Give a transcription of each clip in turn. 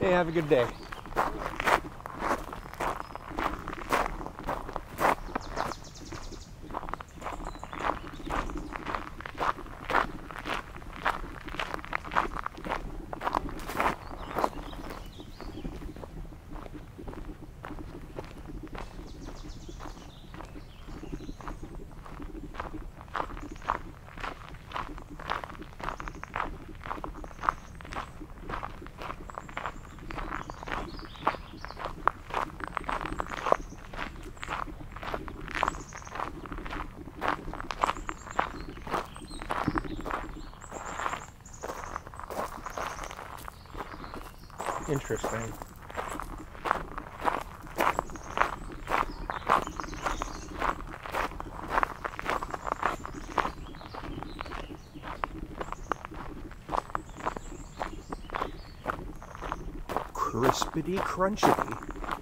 Hey, have a good day. Interesting. Crispity crunchity.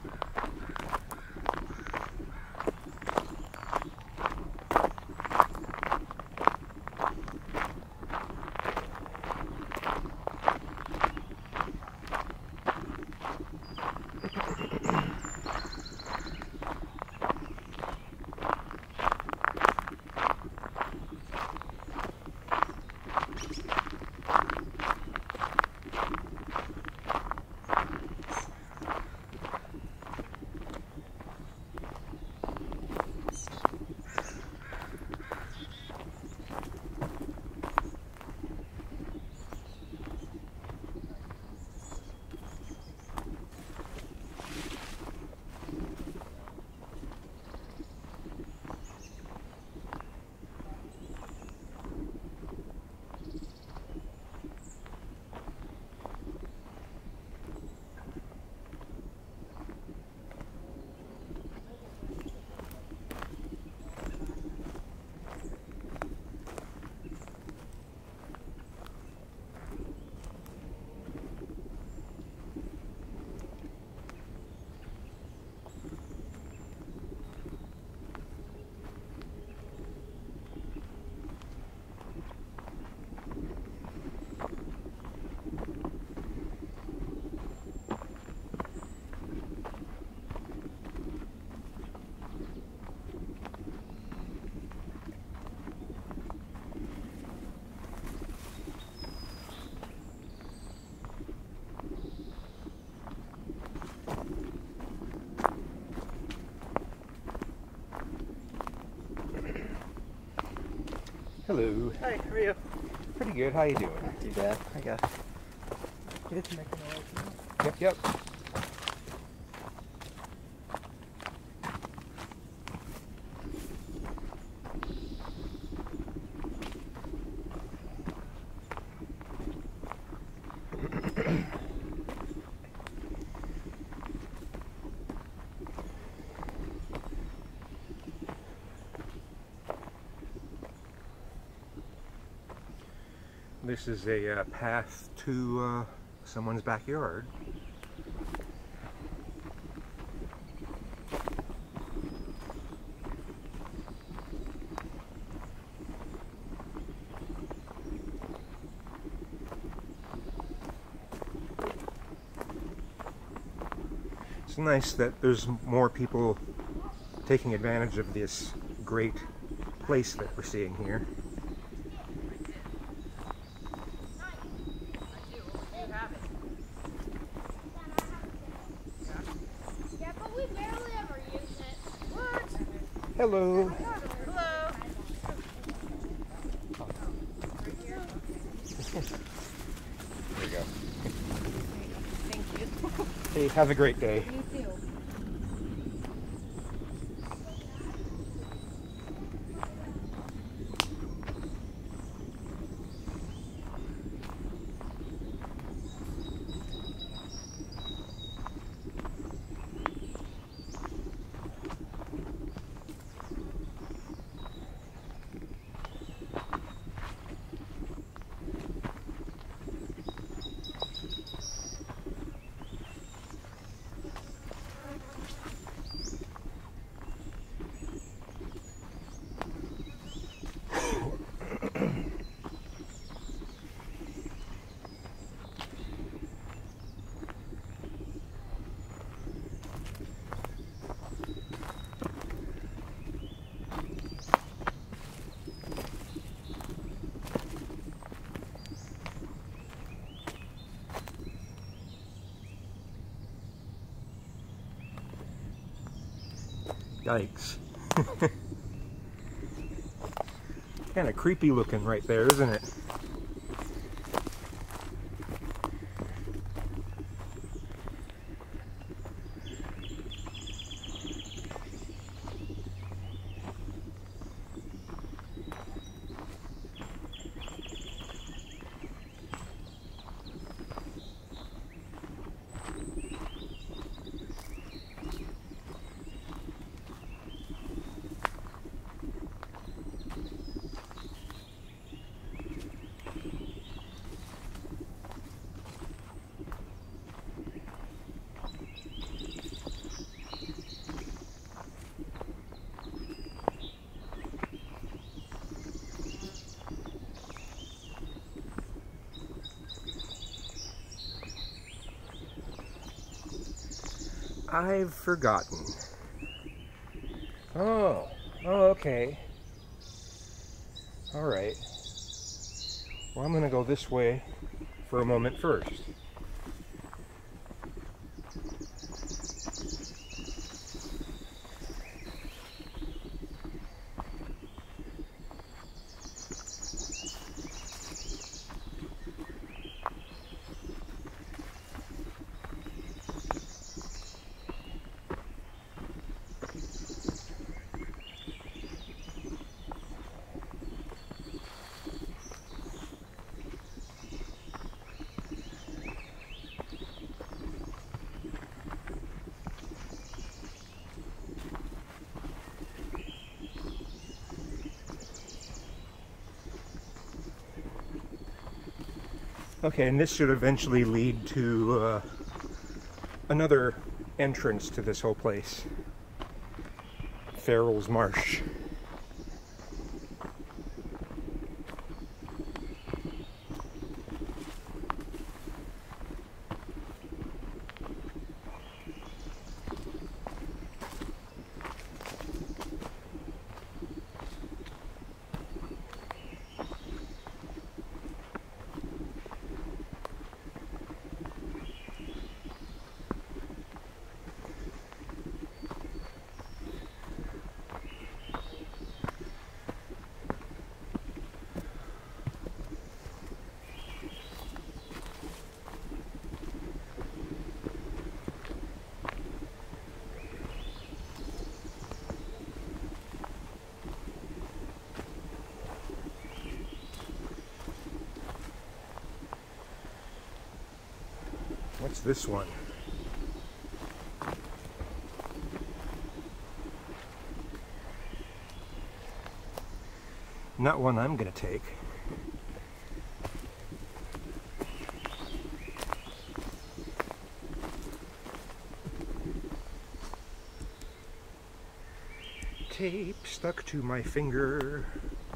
Hello. Hi, how are you? Pretty good. How you doing? Not too bad, I guess. Get it to make a noise. Yep. This is a path to someone's backyard. It's nice that there's more people taking advantage of this great place that we're seeing here. Hello. Hello. There you go. Thank you. Hey, have a great day. You too. Yikes. Kind of creepy looking right there, isn't it? I've forgotten. Oh, okay. All right. Well, I'm going to go this way for a moment first. Okay, and this should eventually lead to another entrance to this whole place. Farrell's Marsh. What's this one? Not one I'm gonna take. Tape stuck to my finger.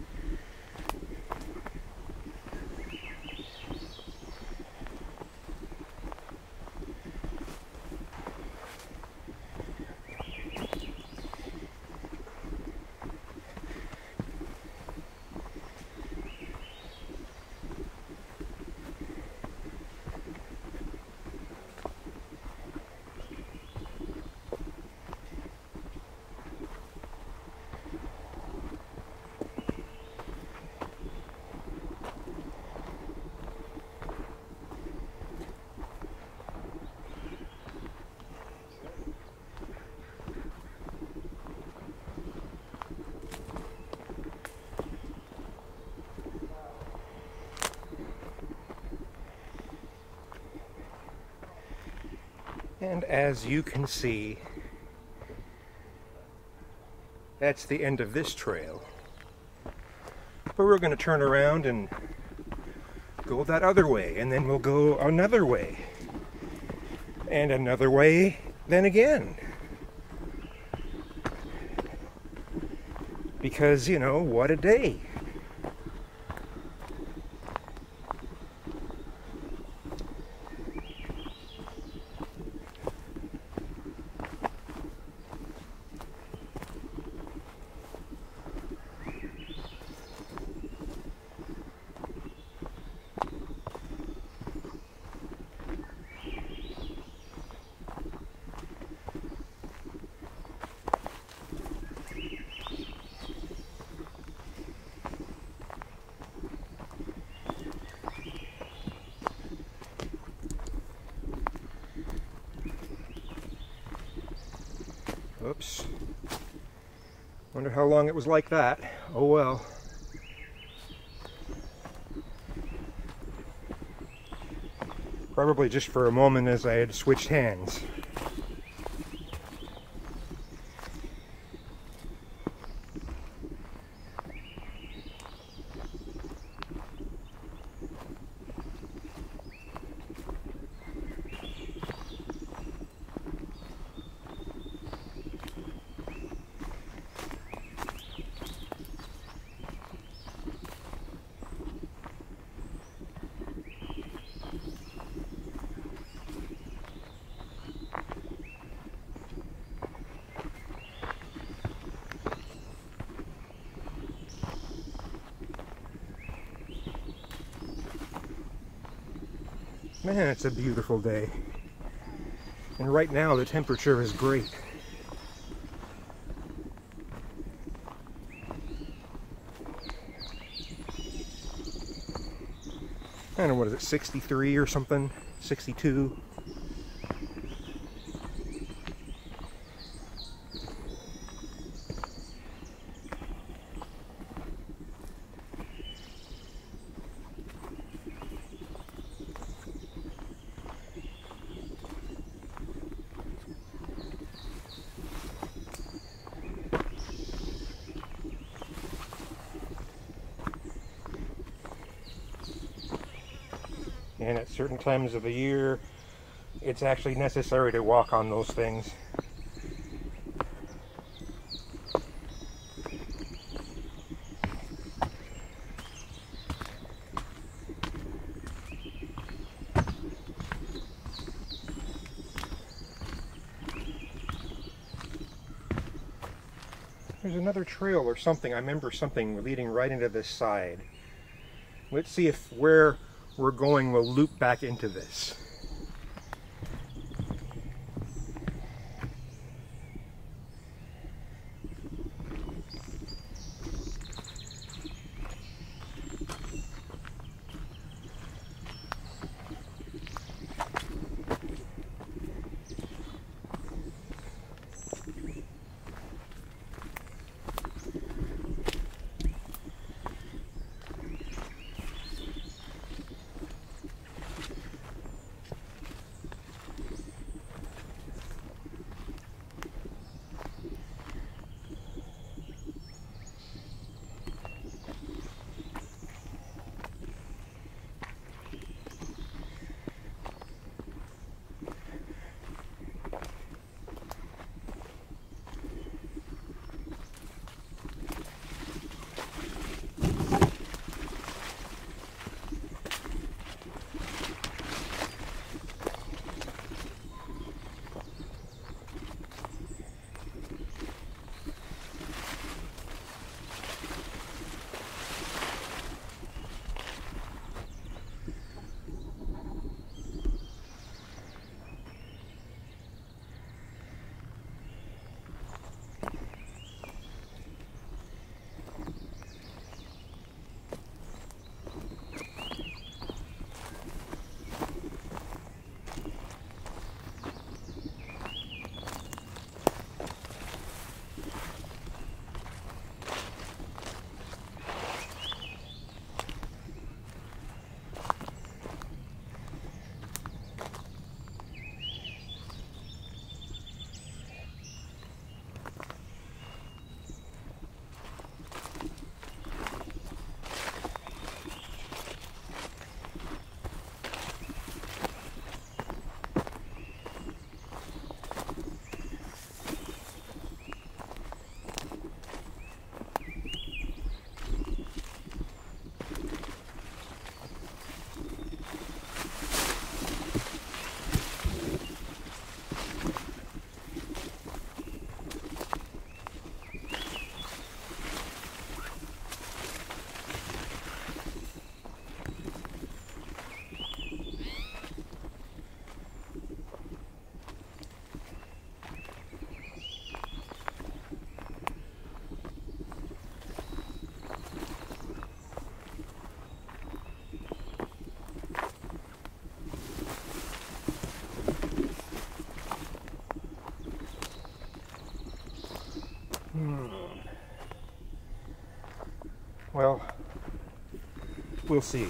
And as you can see, that's the end of this trail. But we're going to turn around and go that other way, and then we'll go another way, and another way, then again. Because, you know, what a day. Oops. Wonder how long it was like that. Oh well. Probably just for a moment as I had switched hands. Man, it's a beautiful day. And right now the temperature is great. I don't know, what is it, 63 or something? 62? And at certain times of the year, it's actually necessary to walk on those things. There's another trail or something. I remember something leading right into this side. Let's see if where we're going will loop back into this. Well, we'll see.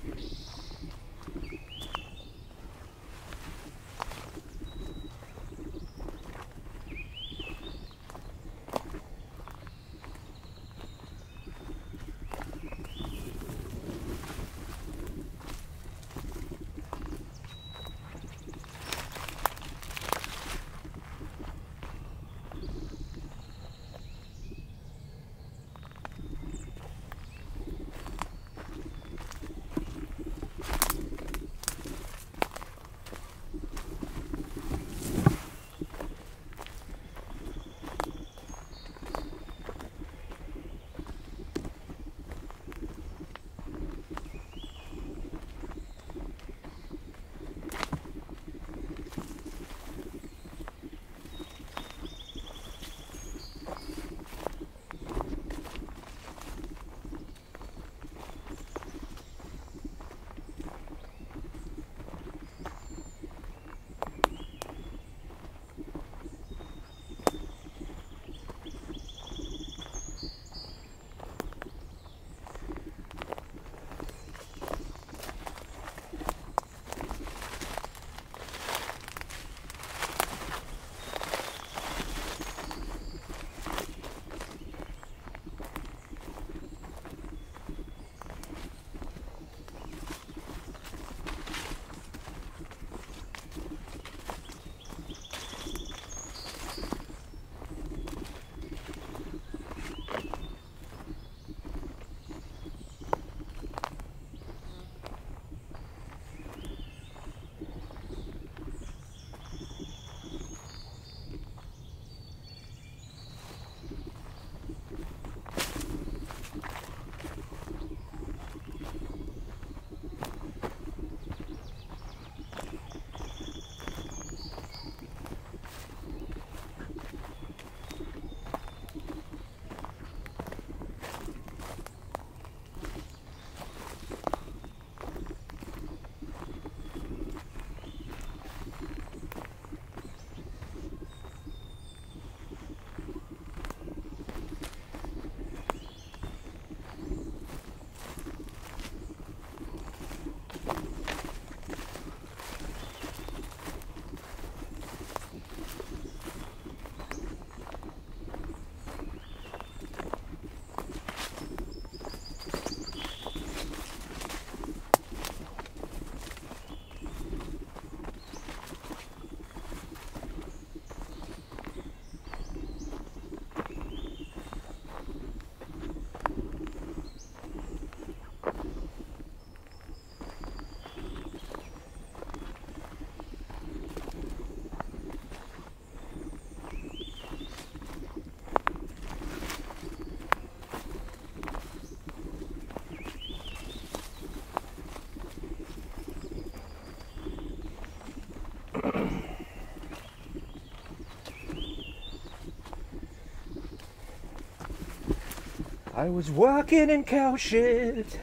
I was walking in cow shit.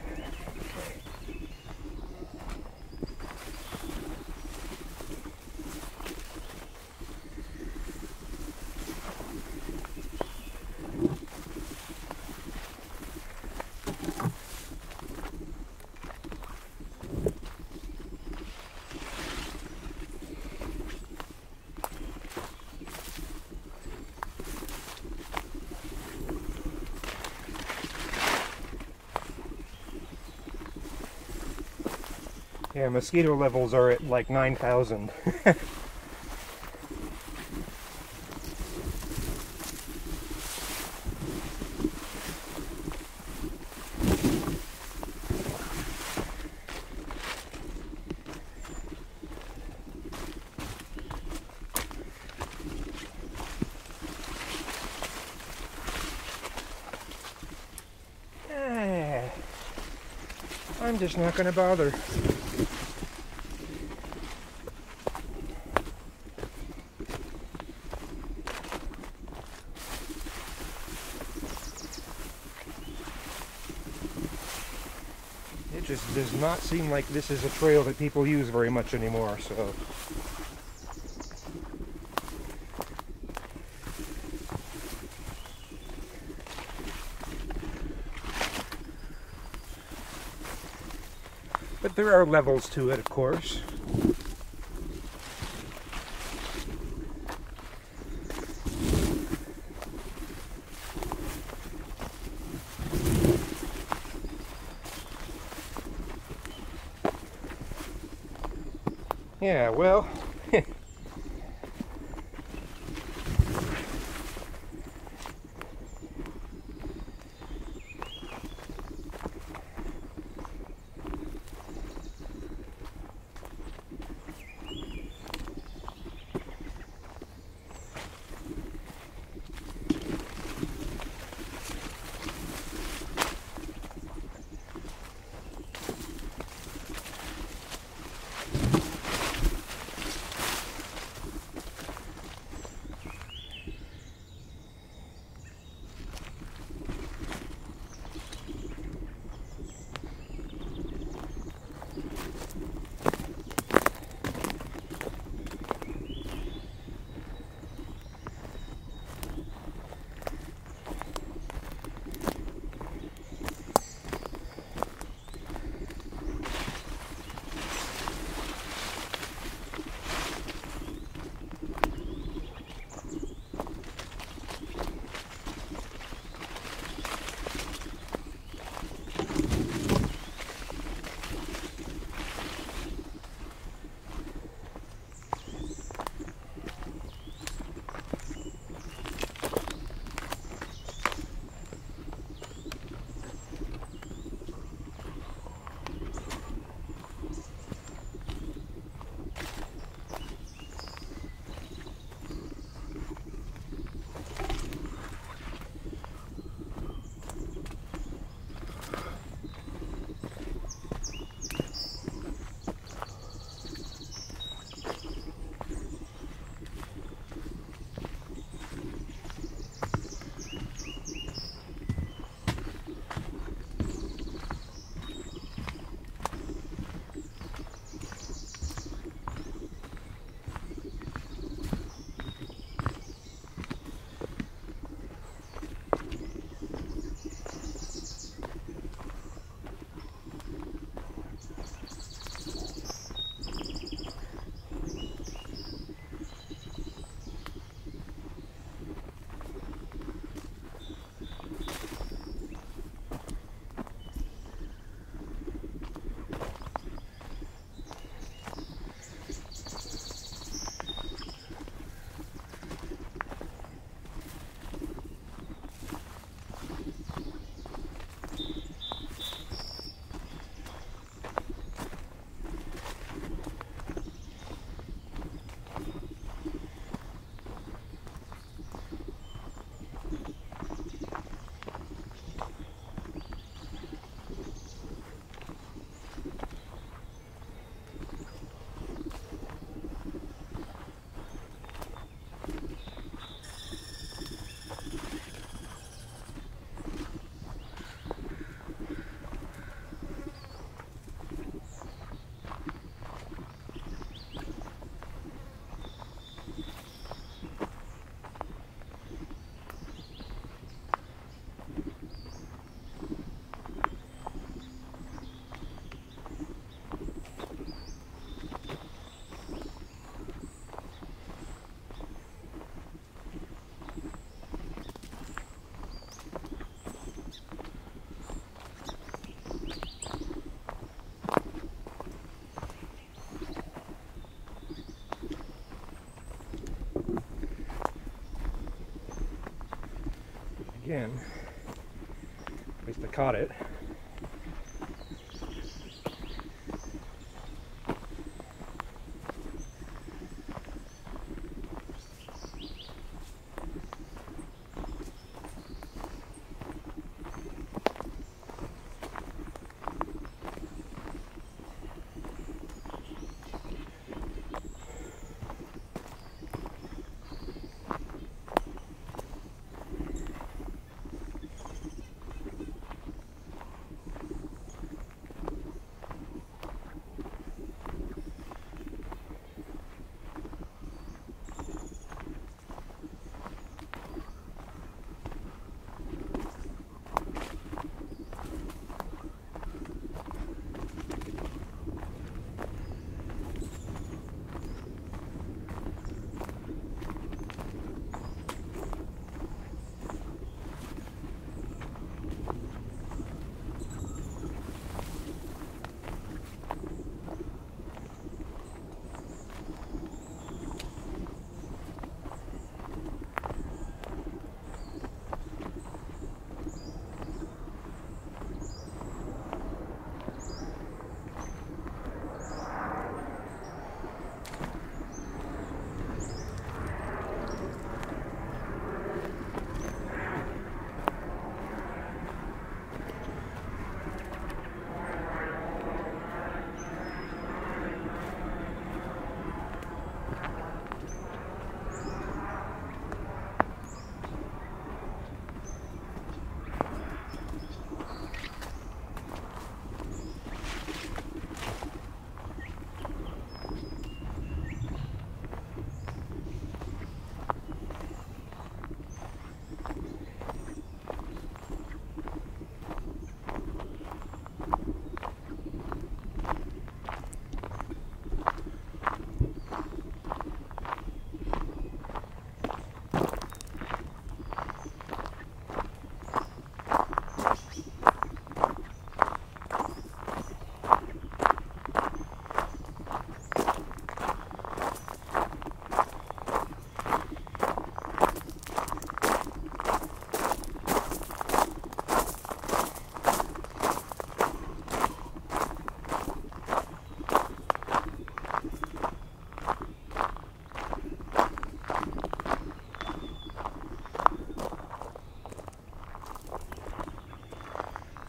Yeah, mosquito levels are at like 9,000. I'm just not going to bother. It just does not seem like this is a trail that people use very much anymore, so... But there are levels to it, of course. Yeah, well, again, at least I caught it.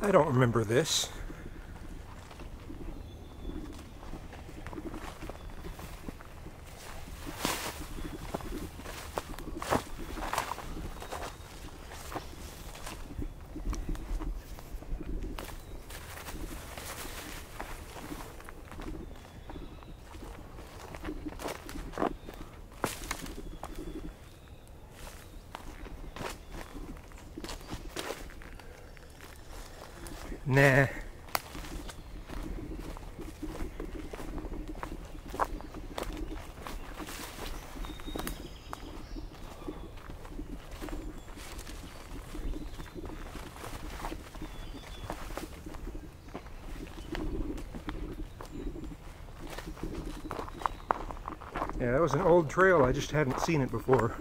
I don't remember this. Nah. Yeah, that was an old trail. I just hadn't seen it before.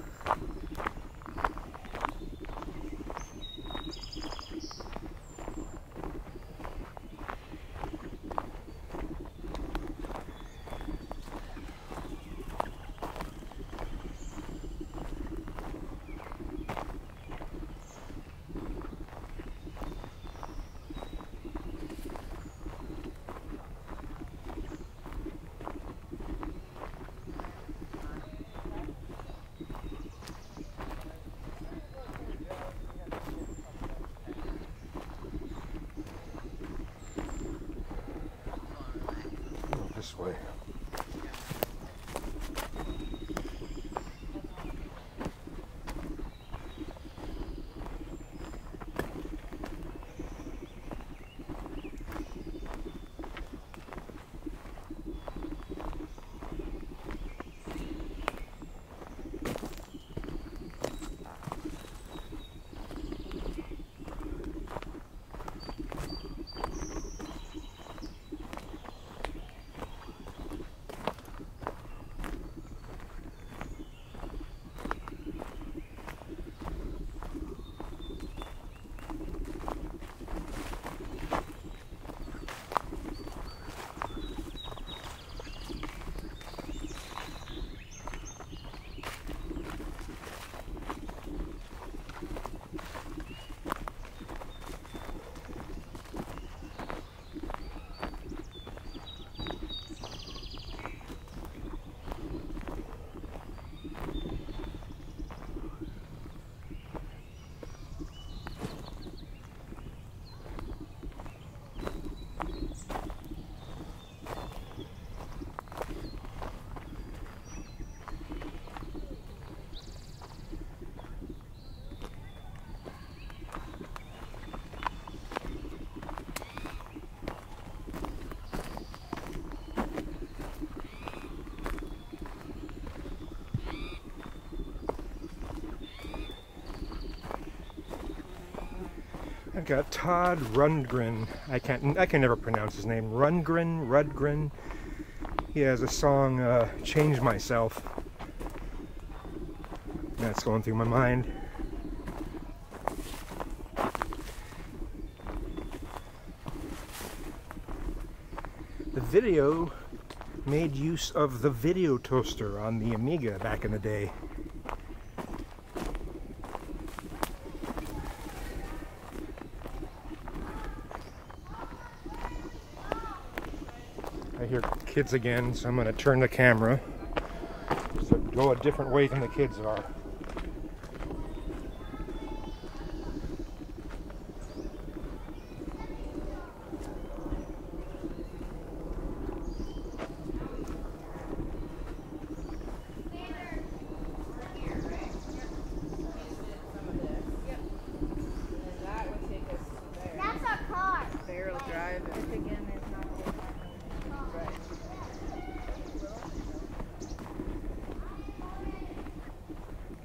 This way. I've got Todd Rundgren. I can never pronounce his name. Rundgren. He has a song, Change Myself. That's going through my mind. The video made use of the video toaster on the Amiga back in the day. I hear kids again, so I'm going to turn the camera so go a different way than the kids are. That's our car. Farrell drive it. Again, there's not a whole lot. Right.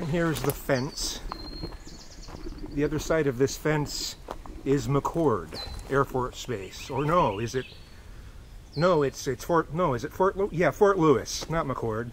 here's the fence. The other side of this fence is McCord Air Force Base. Or no, is it? No, it's Fort. No, is it Fort? Yeah, Fort Lewis, not McCord.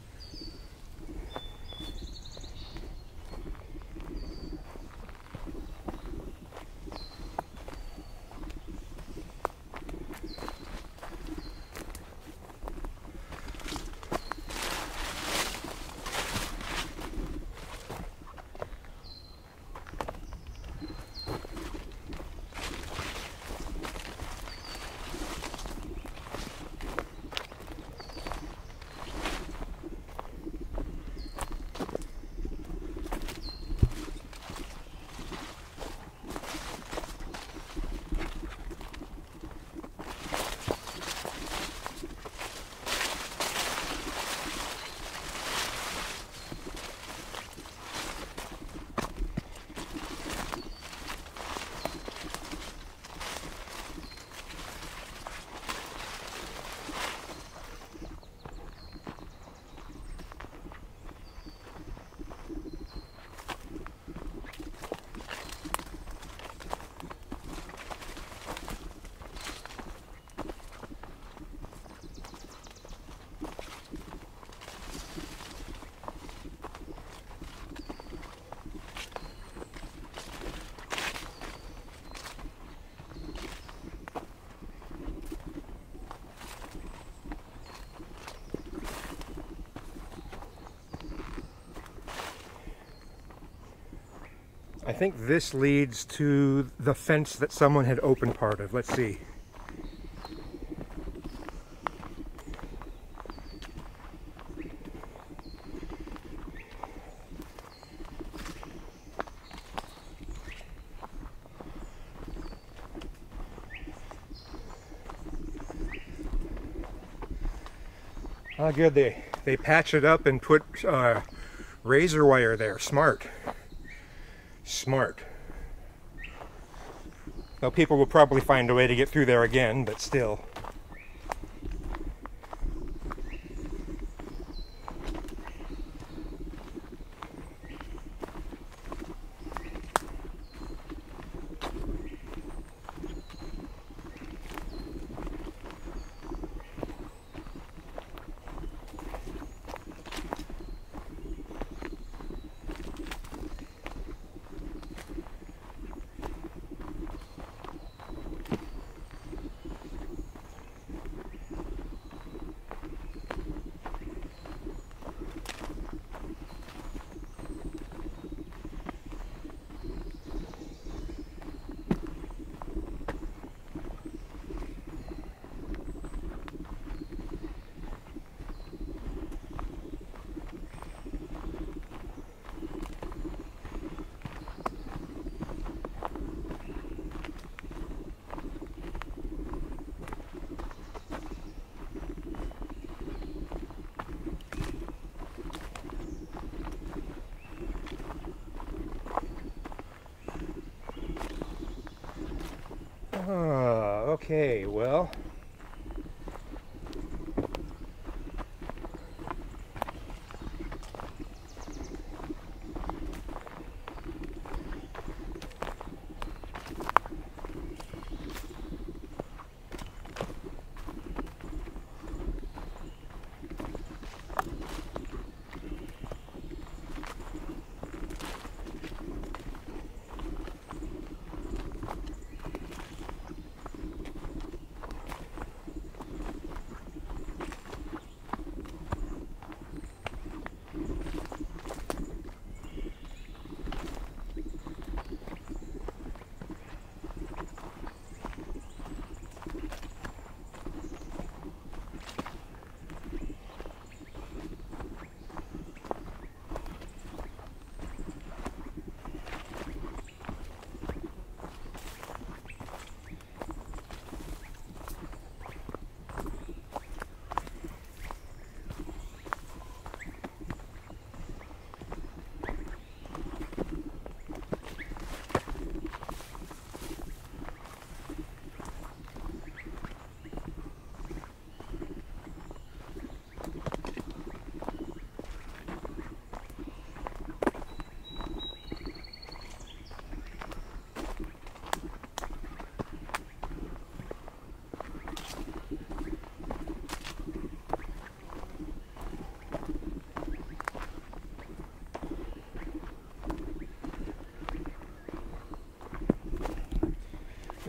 I think this leads to the fence that someone had opened part of. Let's see. Oh, good. They patched it up and put razor wire there. Smart. Smart. Now people will probably find a way to get through there again, but still. Okay, well.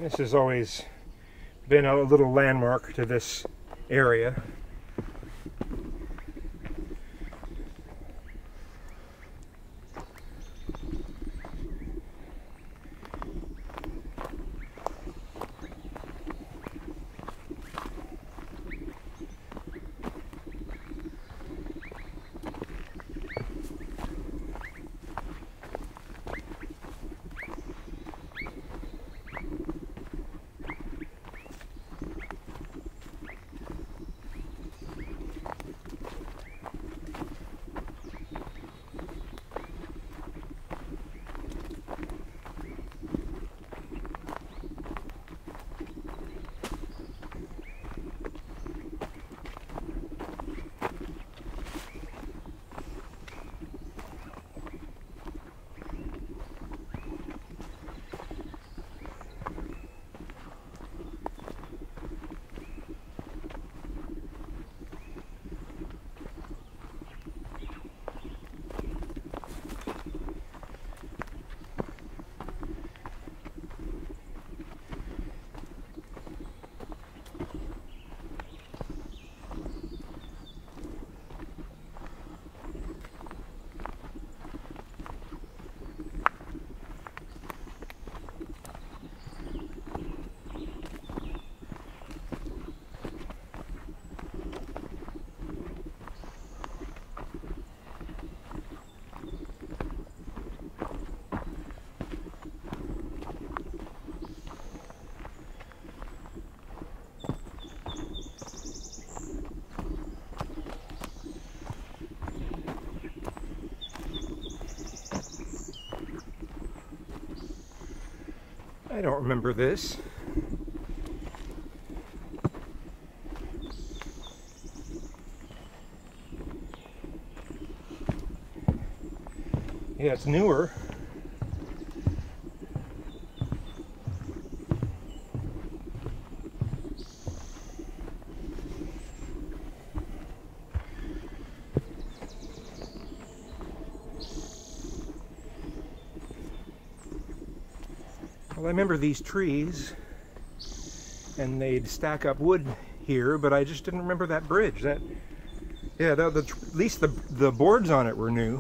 This has always been a little landmark to this area. I don't remember this. Yeah, it's newer. Well, I remember these trees, and they'd stack up wood here, but I just didn't remember that bridge. That, yeah, at least the boards on it were new.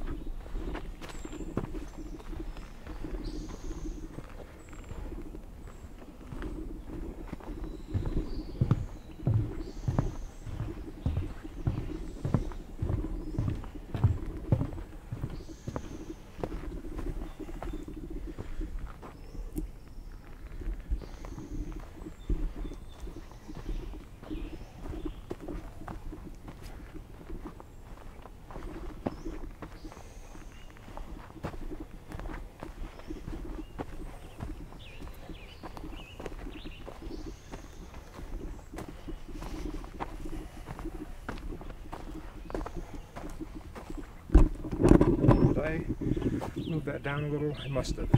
Did I move that down a little? I must have.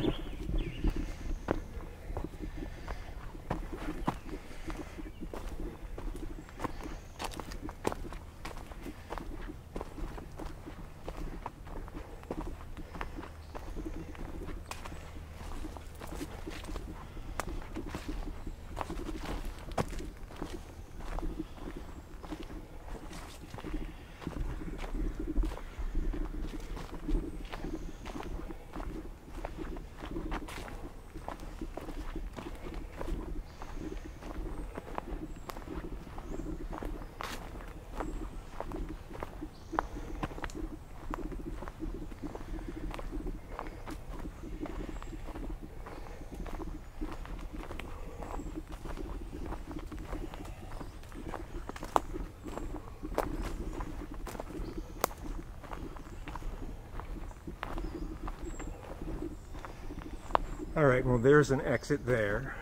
All right, well, there's an exit there.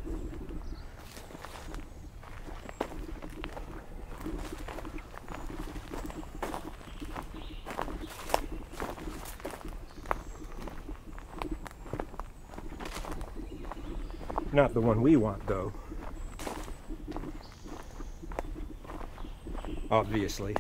Not the one we want, though. Obviously.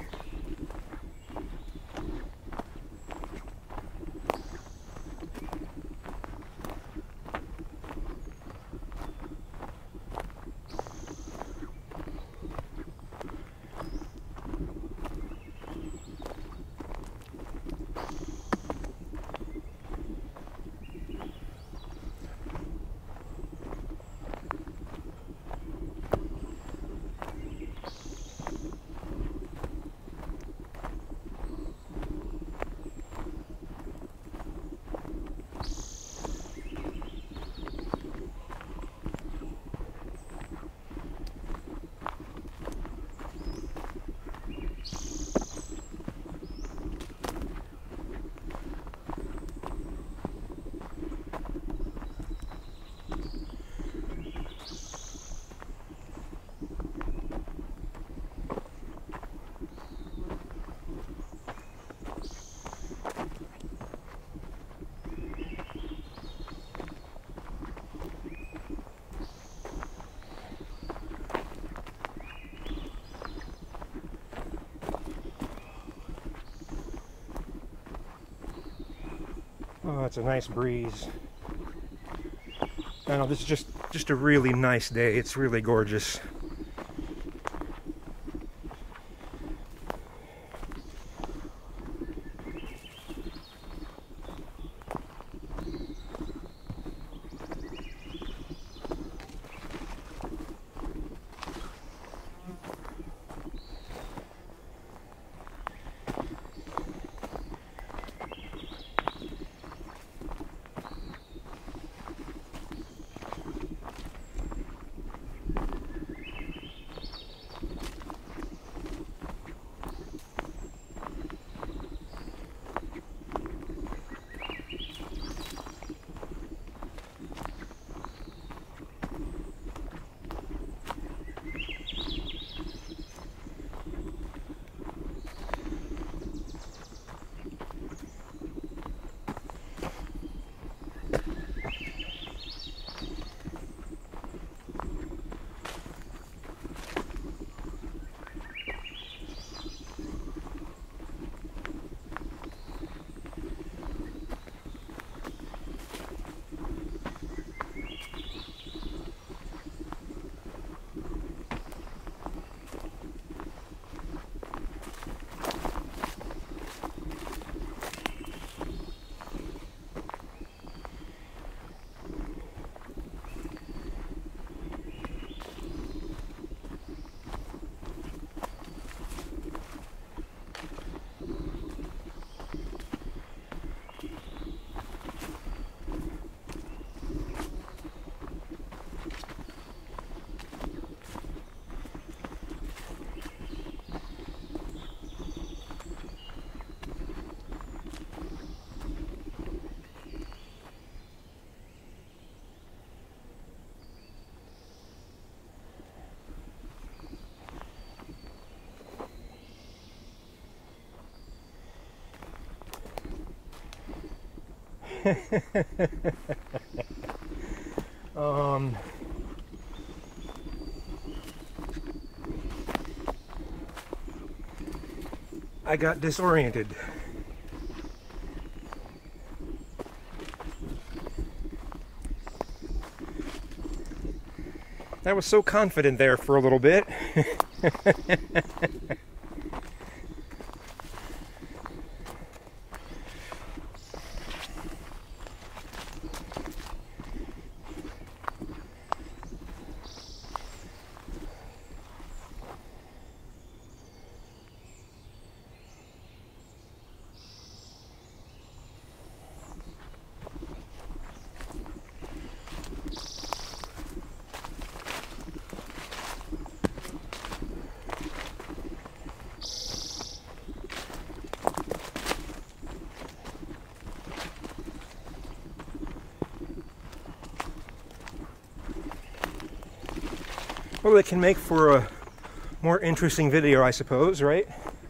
Oh, it's a nice breeze. I know, this is just a really nice day. It's really gorgeous. I got disoriented. I was so confident there for a little bit. Well, it can make for a more interesting video, I suppose, right?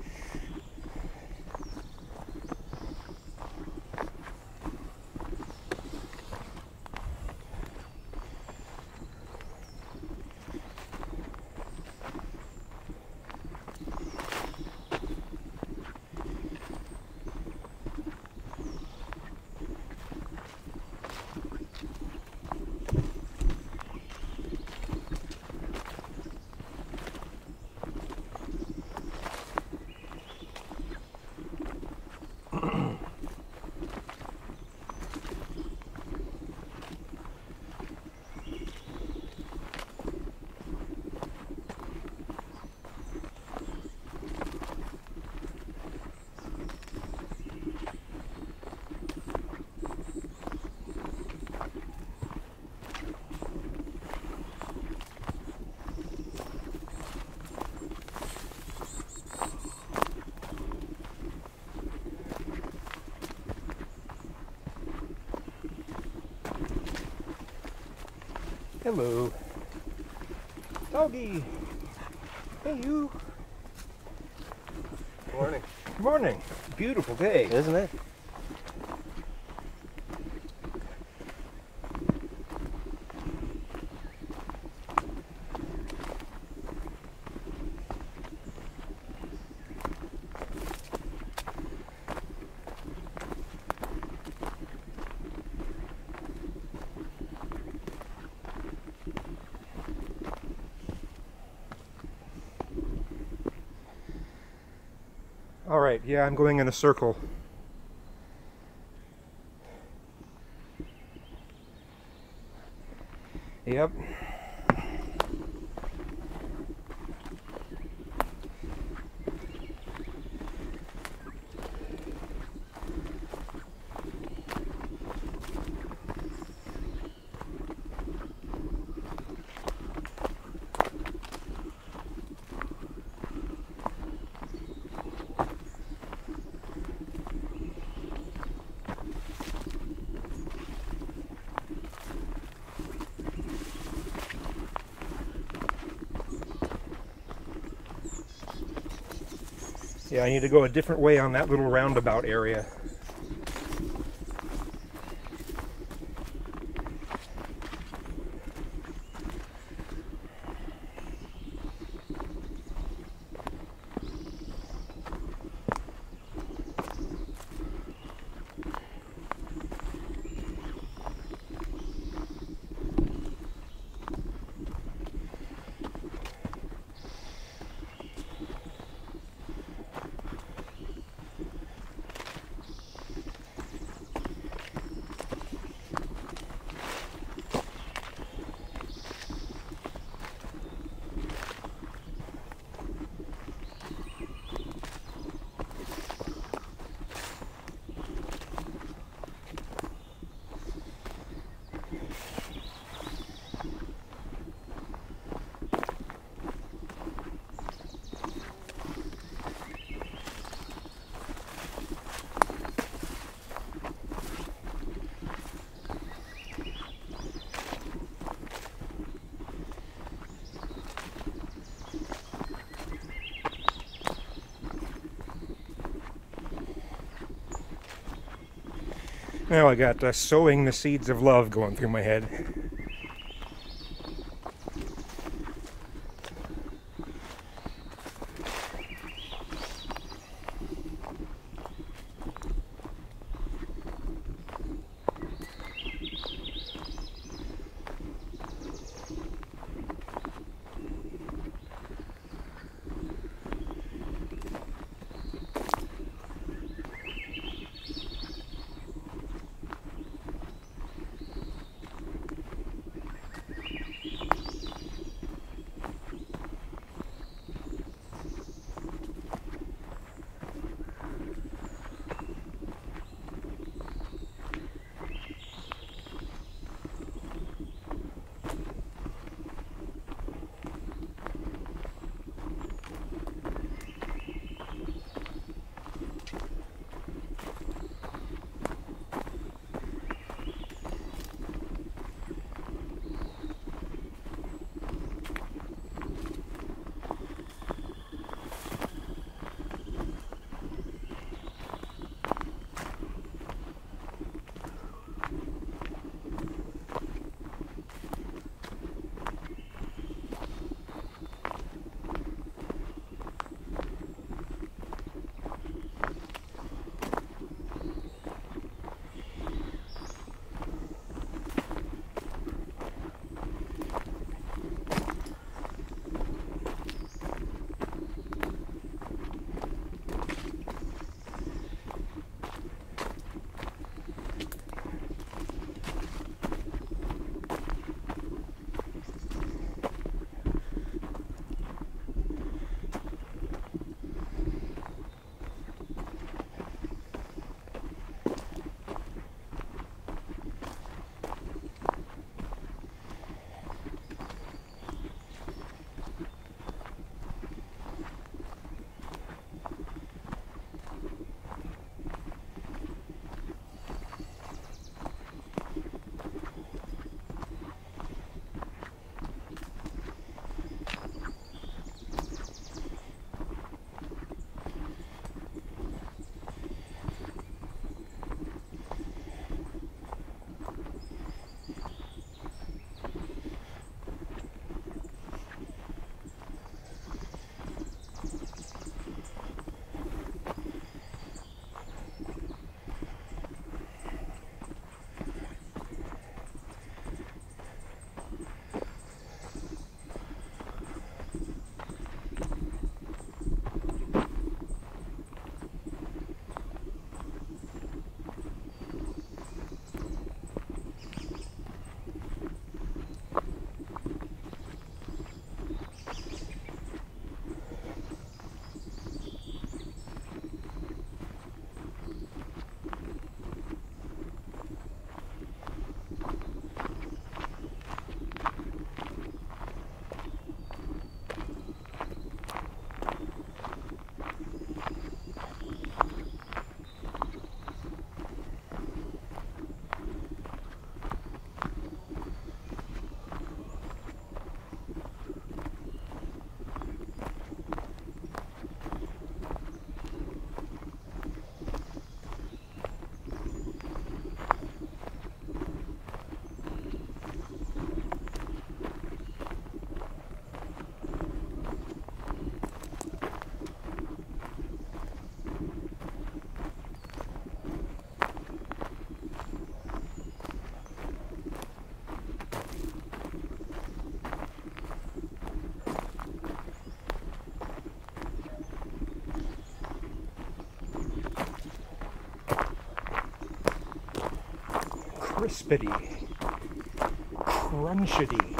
Hello. Doggy. Hey, you. Morning. Good morning. Beautiful day, isn't it? All right, yeah, I'm going in a circle. Yep. Yeah, I need to go a different way on that little roundabout area. Now I got sowing the seeds of love going through my head. crispity, crunchity.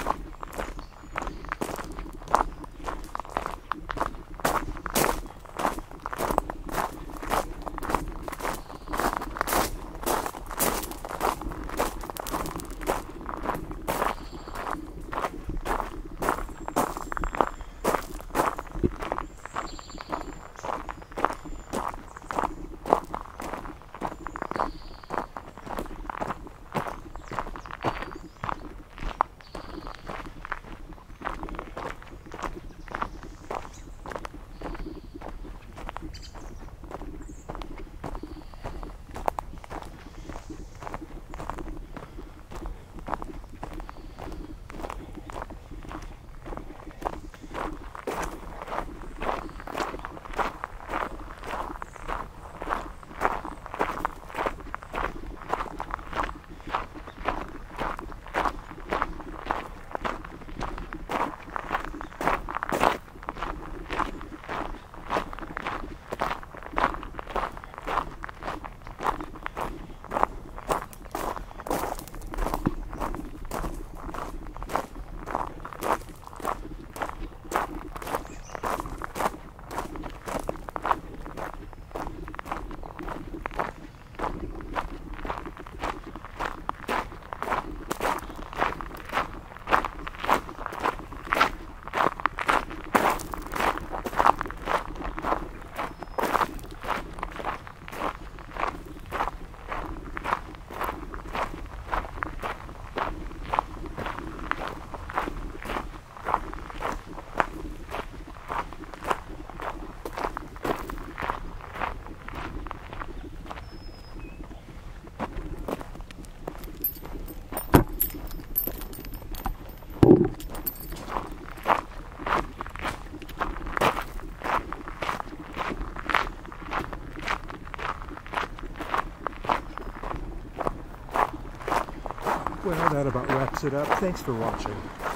Well, that about wraps it up. Thanks for watching.